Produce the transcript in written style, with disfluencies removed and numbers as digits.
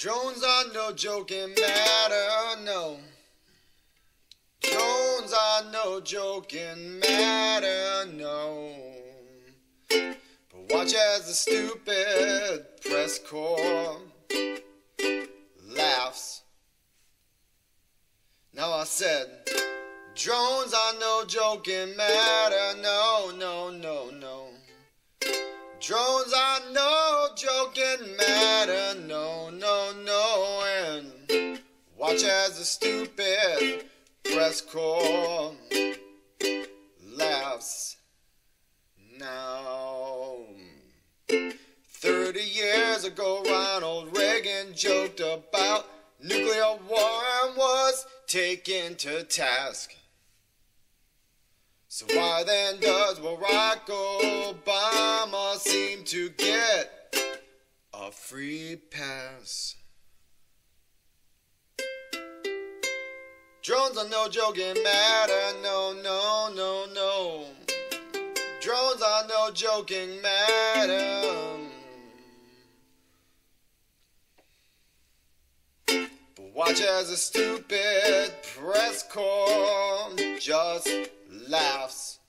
Drones are no joking matter, no. Drones are no joking matter, no. But watch as the stupid press corps laughs. Now I said, drones are no joking matter, no, no, no, no. Drones are no joking matter, no, no, no. And watch as the stupid press corps laughs now. 30 years ago, Ronald Reagan joked about nuclear war and was taken to task. So why then does Barack Obama seem to get a free pass? Drones are no joking matter, no, no, no, no. Drones are no joking matter. But watch as a stupid press corps just laughs.